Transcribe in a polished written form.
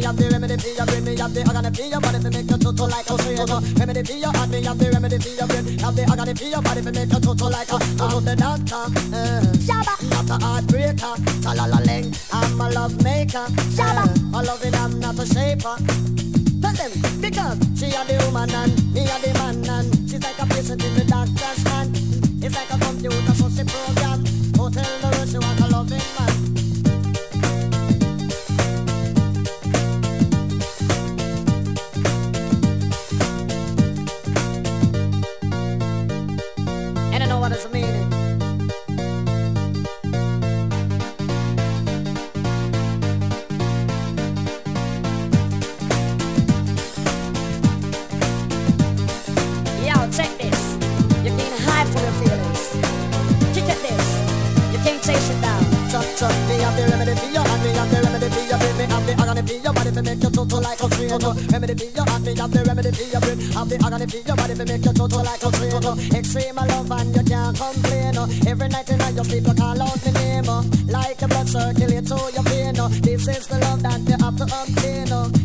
have the remedy for your brain. Me have the agony for your body to make you total like a train. Remedy for your heart, me have the remedy for your brain. Have the agony for your body to make you total like a to the doctor. Shabba, not a heartbreaker. Talalaling, I'm a love maker. Shabba, a loving, I'm not a shaper. Tell them, because she are the woman and me are the man and she's like a patient in the doctor's hand. It's like a computer, so she program. Oh, tell the world she want a loving man. And I know what it's meaning. Check this, you can't hide from your feelings. Kick at this, you can't chase it down. Chuck, me have the remedy for your heart, me have the remedy for your brain. Me have the agony for your body to make you total like a train. Remedy for your heart, me have the remedy for your brain. Have the agony for your body to make you total like a train. Extreme love and you can't complain. Every night in your sleep you call out my name. Like your blood circulate to your vein. This is the love that you have to obtain.